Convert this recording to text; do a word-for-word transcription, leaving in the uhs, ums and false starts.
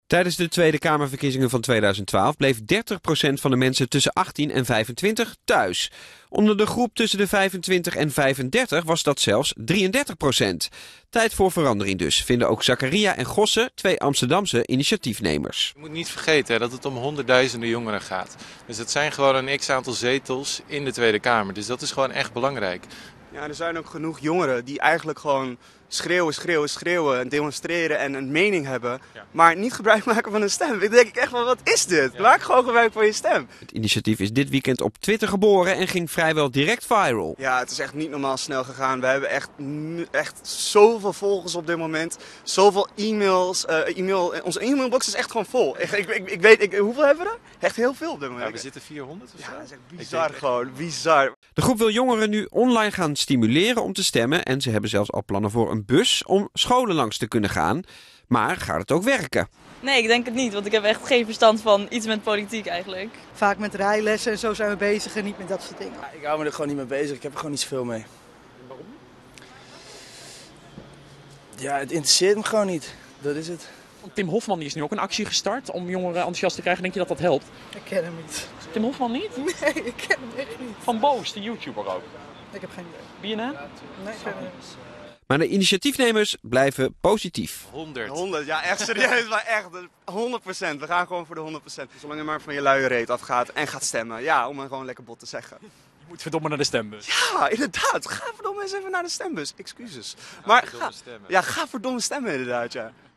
Tijdens de Tweede Kamerverkiezingen van tweeduizend twaalf bleef dertig procent van de mensen tussen achttien en vijfentwintig thuis. Onder de groep tussen de vijfentwintig en vijfendertig was dat zelfs drieëndertig procent. Tijd voor verandering dus, vinden ook Zakaria en Gosse, twee Amsterdamse initiatiefnemers. Je moet niet vergeten hè, dat het om honderdduizenden jongeren gaat. Dus het zijn gewoon een x-aantal zetels in de Tweede Kamer. Dus dat is gewoon echt belangrijk. Ja, er zijn ook genoeg jongeren die eigenlijk gewoon schreeuwen, schreeuwen, schreeuwen en demonstreren en een mening hebben, ja. maar niet gebruik maken van hun stem. Dan denk ik echt van, wat is dit? Ja. Maak gewoon gebruik van je stem. Het initiatief is dit weekend op Twitter geboren en ging vrijwel direct viral. Ja, het is echt niet normaal snel gegaan. We hebben echt, echt zoveel volgers op dit moment. Zoveel e-mails. Uh, e-mail, onze e-mailbox is echt gewoon vol. Ik, ik, ik, ik weet, ik, hoeveel hebben we er? Echt heel veel op dit moment. Ja, we zitten vierhonderd of zo. Ja, dat is echt bizar gewoon. Bizar. De groep wil jongeren nu online gaan stimuleren om te stemmen en ze hebben zelfs al plannen voor een bus om scholen langs te kunnen gaan. Maar gaat het ook werken? Nee, ik denk het niet, want ik heb echt geen verstand van iets met politiek eigenlijk. Vaak met rijlessen en zo zijn we bezig en niet met dat soort dingen. Ja, ik hou me er gewoon niet mee bezig, ik heb er gewoon niet zoveel mee. Waarom? Ja, het interesseert me gewoon niet, dat is het. Tim Hofman die is nu ook een actie gestart om jongeren enthousiast te krijgen. Denk je dat dat helpt? Ik ken hem niet. Tim Hofman niet? Nee, ik ken hem echt niet. Van Boos, de YouTuber ook. Ik heb geen idee. B N N? Nee, ik ken hem niet. Maar de initiatiefnemers blijven positief. honderd. honderd, ja echt serieus, maar echt honderd procent. We gaan gewoon voor de honderd procent. Zolang je maar van je luie reet afgaat en gaat stemmen. Ja, om het gewoon lekker bot te zeggen. Je moet verdomme naar de stembus. Ja, inderdaad. Ga verdomme eens even naar de stembus. Excuses. Maar ga, ja, ga verdomme stemmen inderdaad, ja.